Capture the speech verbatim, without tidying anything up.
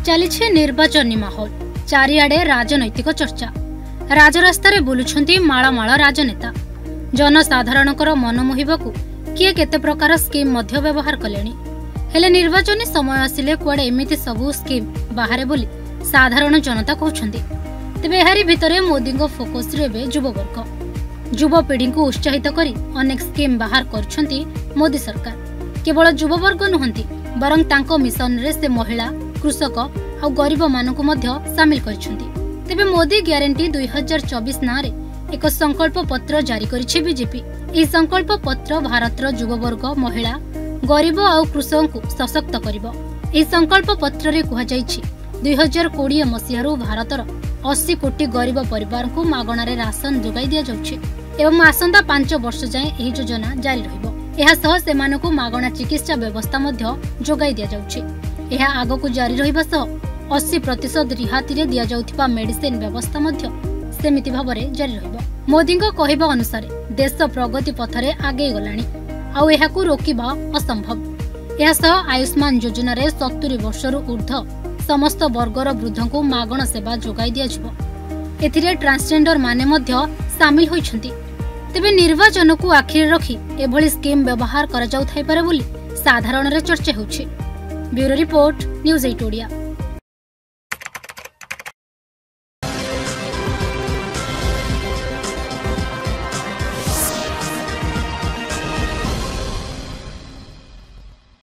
चली निर्वाचन माहौल चारिआडे राजनैतिक चर्चा राजरास्तार बुलुछंती माला माला राजनेता जनसाधारणकर मन मोहिबाकू किए केते प्रकार स्कीम मध्य व्यवहार कलेनी हेले निर्वाचन समय आसिले कुआडे एमिति सबु स्कीम बाहरे बोली साधारण जनता कहउछंती। तेबे एहारी भितरे मोदी फोकस रे युववर्ग युवपीढ़ी को उत्साहित करी अनेक स्कीम बाहर करछंती मोदी सरकार। केवल युववर्ग नुहंती बरं तांको मिशन रे से महिला कृषक और गरीब मानकु मध्य शामिल करछंती। तेबे मोदी ग्यारंटी दुई हजार चौबीस नारे एक संकल्प पत्र जारी करिछि बीजेपी। ई संकल्प पत्र भारतर युववर्ग महिला गरीब और कृषक को सशक्त करिबो। ई संकल्प पत्र रे कुहा जाइछि दुई हजार कोड़े मसीहारू भारतर अस्सी कोटी गरीब परिवार को मागणारे राशन जोगाई दिया जाउछि एवं आसंता पांच वर्ष जाए यह योजना जारी रहिबो। एहा सह सेमानकु मागणा चिकित्सा व्यवस्था मध्य जोगाई दिया जाउछि। एहा आगकु जारी रहिबा सह अस्सी प्रतिशत रिहाती रे दिया जाउथिबा मेडिसिन व्यवस्था मध्य सेमिति भाबरे जारी रहिबो। मोदीको कहिबा अनुसार देश प्रगति पथरे आगे गलाणी आउ एहाकु रोकिबा असंभव। एहा सह आयुष्मान योजना रे सत्तरी वर्षरु ऊर्ध्व समस्त वर्गर वृद्ध को मागण सेवा जोगाई दिया जिवो। एथिरे ट्रांसजेंडर माने मध्य शामिल होइछंती। तेबे निर्वाचन को आखिर रखी एभली स्कीम व्यवहार करा जाउ थाई पारे बोली साधारण रे चर्चा होउछि। Bureau report news at Odia.